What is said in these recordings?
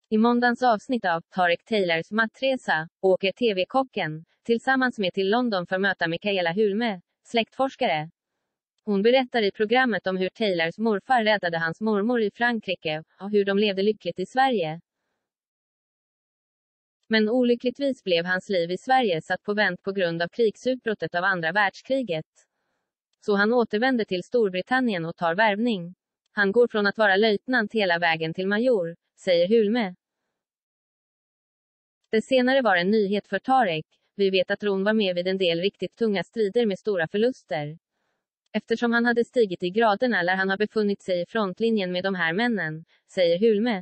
I måndagens avsnitt av Tarek Taylors mattresa åker TV-kocken tillsammans med till London för att möta Mikaela Hulme, släktforskare. Hon berättar i programmet om hur Taylors morfar räddade hans mormor i Frankrike och hur de levde lyckligt i Sverige. Men olyckligtvis blev hans liv i Sverige satt på vänt på grund av krigsutbrottet av andra världskriget. Så han återvänder till Storbritannien och tar värvning. Han går från att vara löjtnant hela vägen till major, säger Hulme. Det senare var en nyhet för Tarek. Vi vet att Ron var med vid en del riktigt tunga strider med stora förluster. Eftersom han hade stigit i graderna lär han ha befunnit sig i frontlinjen med de här männen, säger Hulme.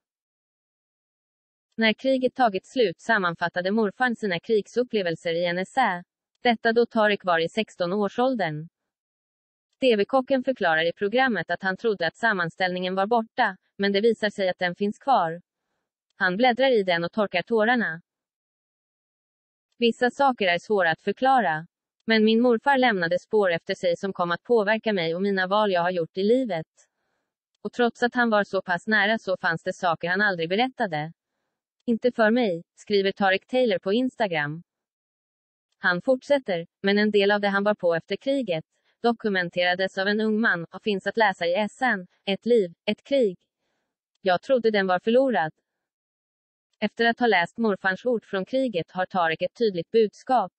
När kriget tagit slut sammanfattade morfar sina krigsupplevelser i en essä. Detta då Tarek var i 16-årsåldern. TV-kocken förklarar i programmet att han trodde att sammanställningen var borta, men det visar sig att den finns kvar. Han bläddrar i den och torkar tårarna. Vissa saker är svåra att förklara. Men min morfar lämnade spår efter sig som kom att påverka mig och mina val jag har gjort i livet. Och trots att han var så pass nära så fanns det saker han aldrig berättade. Inte för mig, skriver Tarek Taylor på Instagram. Han fortsätter, men en del av det han var på efter kriget dokumenterades av en ung man och finns att läsa i essän, Ett liv, ett krig. Jag trodde den var förlorad. Efter att ha läst morfars ord från kriget har Tarek ett tydligt budskap.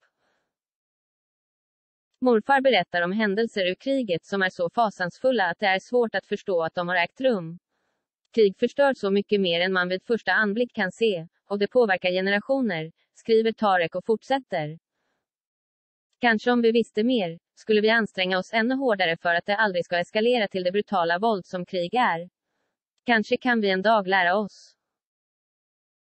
Morfar berättar om händelser ur kriget som är så fasansfulla att det är svårt att förstå att de har ägt rum. Krig förstör så mycket mer än man vid första anblick kan se, och det påverkar generationer, skriver Tarek och fortsätter. Kanske om vi visste mer, skulle vi anstränga oss ännu hårdare för att det aldrig ska eskalera till det brutala våld som krig är. Kanske kan vi en dag lära oss.